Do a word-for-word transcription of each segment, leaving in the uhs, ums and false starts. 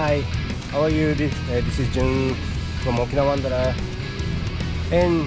Hi, how are you? This, uh, this is Jun from Okinawa Wanderer, and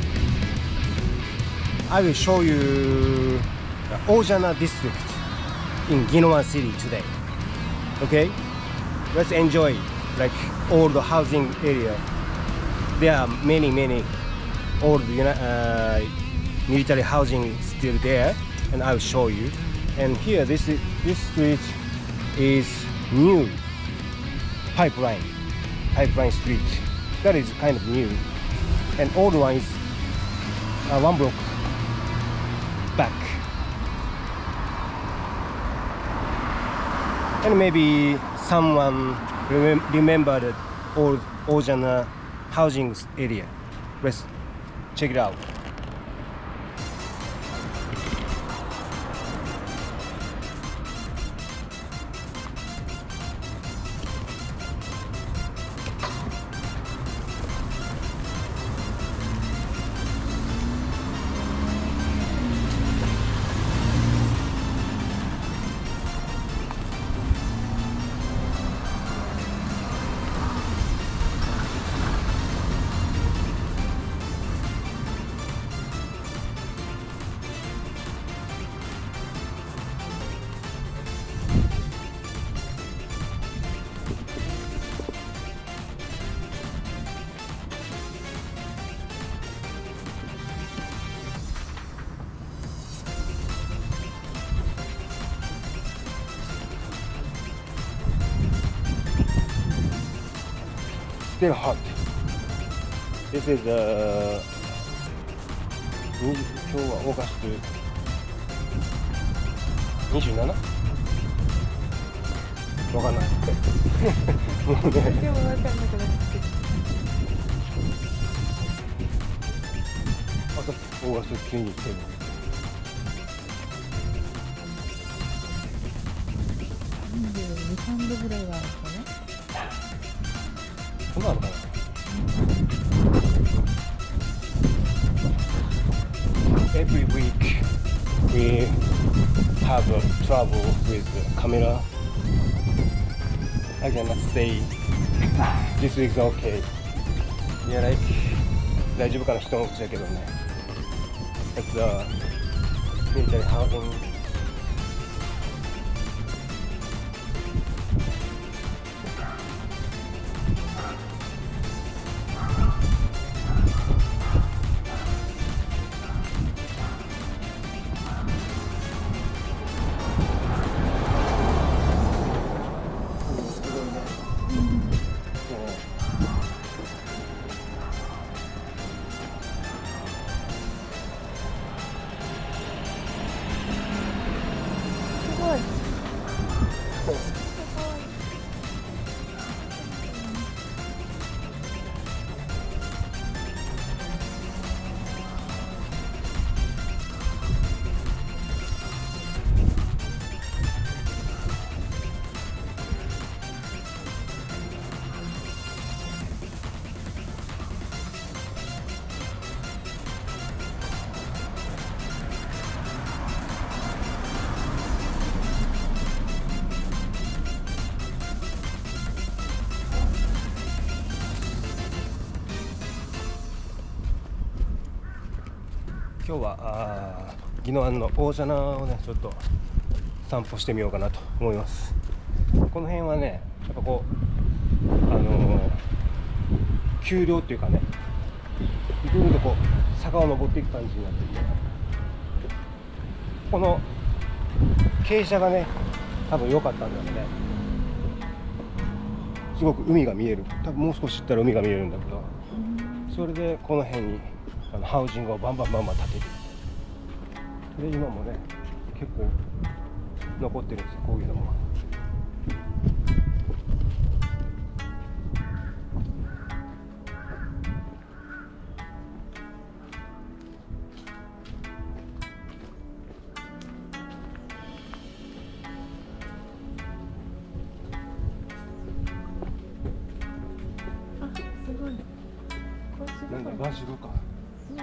I will show you the Ojana district in Ginowan City today. Okay, let's enjoy like old housing area. There are many many old you know, uh, military housing still there, and I will show you. And here this is, this street is new pipeline pipeline street. That is kind of new, and old one is uh, one block back. And maybe someone remem remember the old Ojana housing area. Let's check it out. Still hot. This is uh, 今日はオーガストにじゅうなな？わかんない。もうね。でもわかんなくなって。あとオーガスト急に来てる。にじゅうに、さんどぐらいはあるかね。そんなのかな。Every week we have a trouble with the camera. I cannot say this week's okay. Yeah, like 大丈夫かな人の口だけどね。It's the military housing.今日はあ宜野湾の大蛇名をねちょっと散歩してみようかなと思います。この辺はねやっぱこうあのー、丘陵っていうかねぐるぐるとこう坂を登っていく感じになってて、この傾斜がね多分良かったんだろうね。すごく海が見える。多分もう少し行ったら海が見えるんだけど、それでこの辺にあのハウジングをバンバンバンバン建てる。で今もね結構残ってるんですよ、こういうのも。 あ、すごい。 なんだバジルか。うん。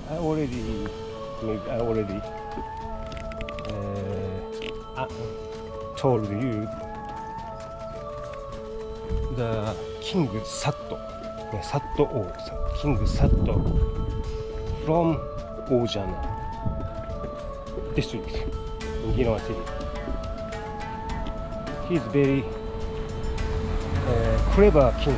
I already, maybe I already uh, told you the King Satto, Satto O, King Satto from Ojana district in Ginowa city. He's very uh, clever king.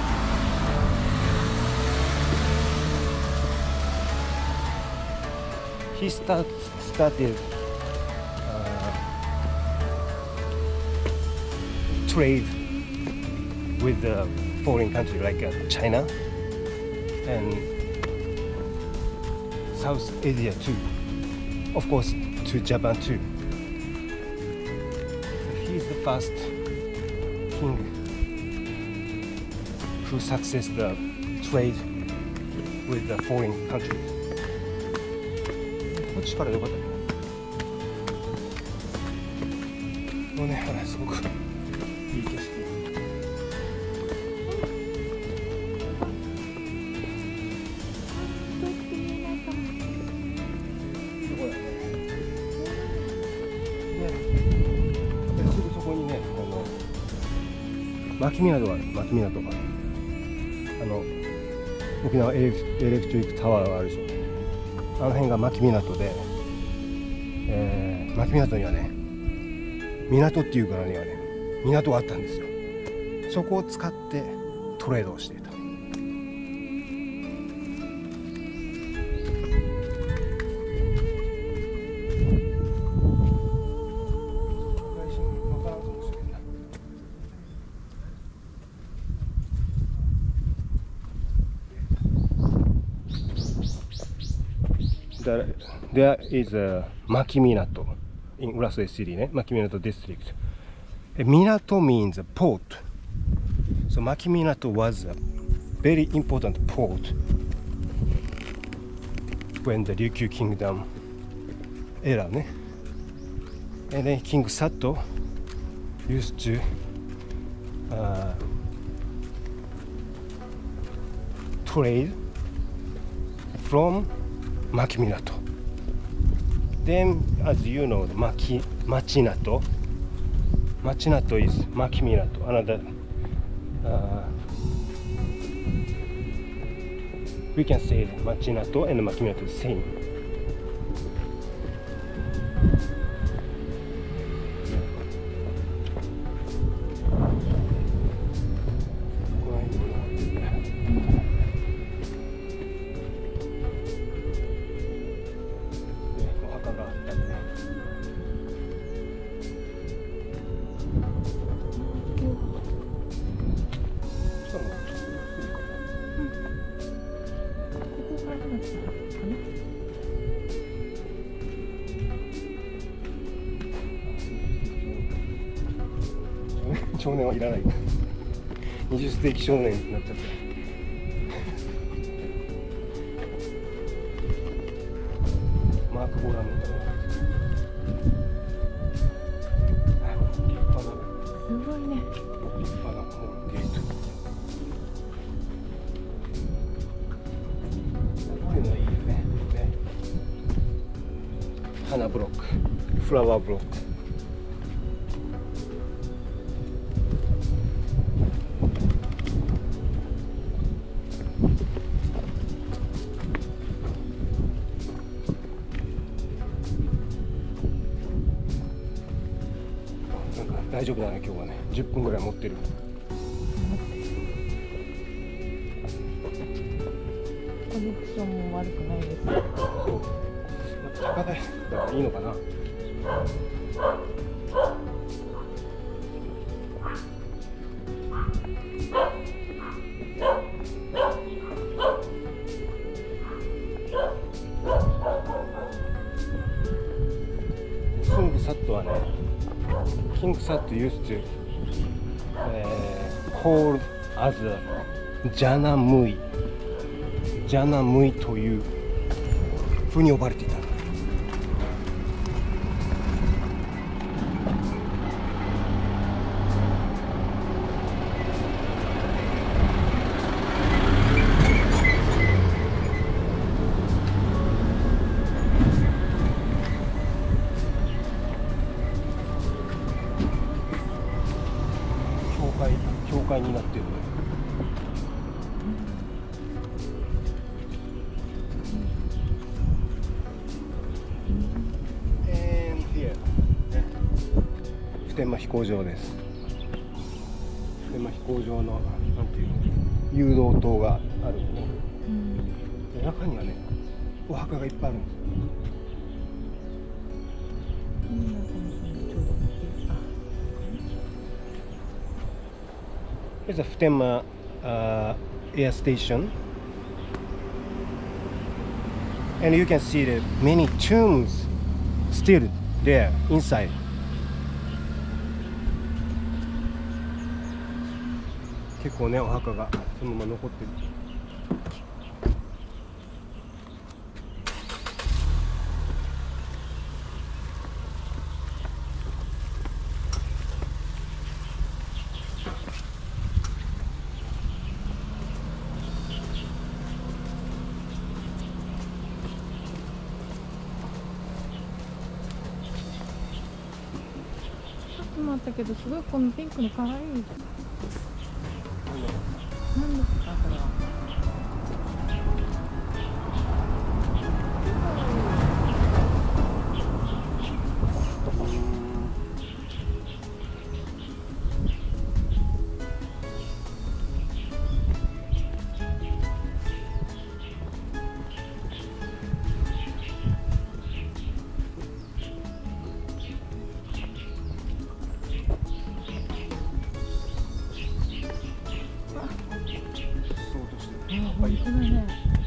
He start, started uh, trade with the foreign country like uh, China and South Asia too. Of course, to Japan too. He's the first king who successed the trade with the foreign country. こっちから良かったね。もうね、ほらすごくいい景色。牧港がある、牧港があの沖縄エレク、エレクトリックタワーがあるでしょ。あの辺が牧港で、えー、牧港にはね、港っていうからにはね、港があったんですよ。そこを使ってトレードをしていた。There is a Makiminato in Urasoe City, ne? Makiminato district. Minato means a port. So Makiminato was a very important port when the Ryukyu Kingdom era, ne? And then King Sato used to uh, trade from Makiminato. Then, as you know, the Maki, Machinato. Machinato is Makiminato. Another, uh, we can say Machinato and Makiminato is the same. Hmm. 少年はいらない。にじゅっ世紀少年になっちゃった。マーク・ボラムみたいな。 すごいね。 立派なもうゲート。こういうのいいよね。ね。花ブロック、フラワーブロック。大丈夫だね、今日はね。じゅっぷんぐらい持ってる。 コネクションも悪くないです。 高台だからいいのかな。キングサットはね、King Sato used to uh, hold as a Jana Mui Jana Mui という風に呼ばれていた。 ぱいになってる。And here ね、普天間飛行場です。普天間飛行場のなんていうの、誘導灯があるね。で中にはね、お墓がいっぱいあるんですよ。Here's a Futenma uh, air station, and you can see the many tombs still there inside. 結構ね、お墓がそのまま残ってる。 もあったけど、すごいこのピンクの可愛い。何ですかこれは。本当だね。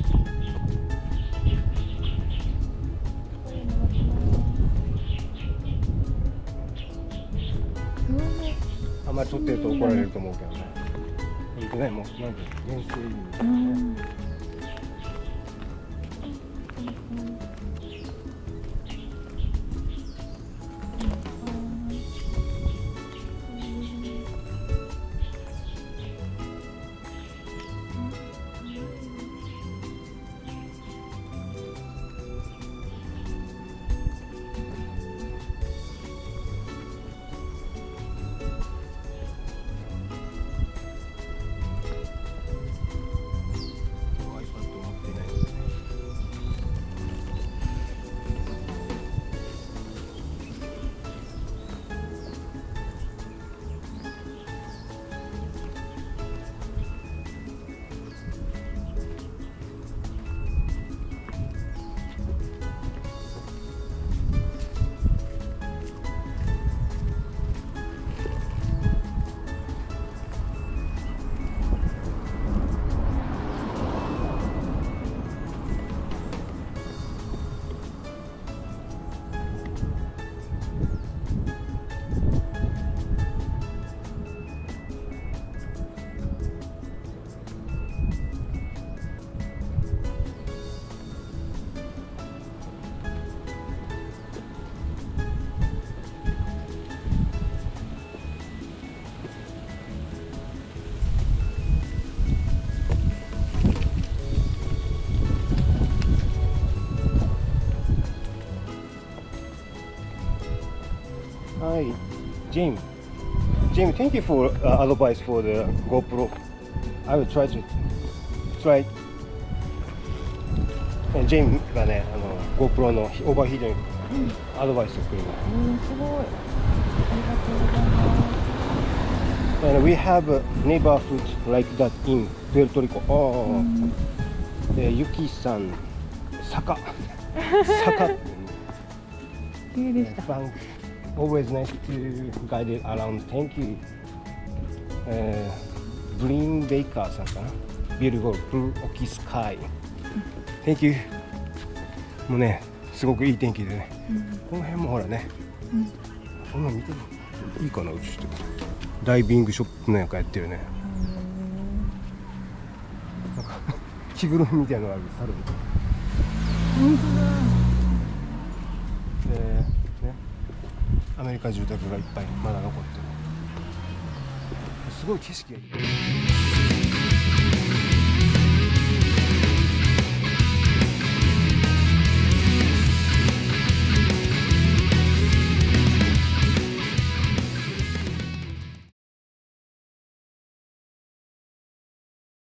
あんまり撮ってると怒られると思うけどね。本当ね、もうなんていうの、原生林ね。Hi, Jim. Jim, thank you for uh, advice for the GoPro. I will try to try. And Jim がね、あの GoPro のオーバーヒートにアドバイスをくれる。 うん、すごい。ありがとうございます。 And we have a neighborhood like that in Puerto Rico. Oh, で、ゆきさん、坂、坂。 綺麗でした。 Always nice to guide it around. Thank you. Uh, Green Baker さんかな。Beautiful blue oki sky. Thank you. もうね、すごくいい天気でね。うん、この辺もほらね。うん、こんなの見てる。いいかな、うちして。ダイビングショップなんかやってるね。なんか着ぐるみみたいなのがある、猿みたいな。 本当だ。 アメリカ住宅がいっぱいまだ残ってる。すごい景色がいい。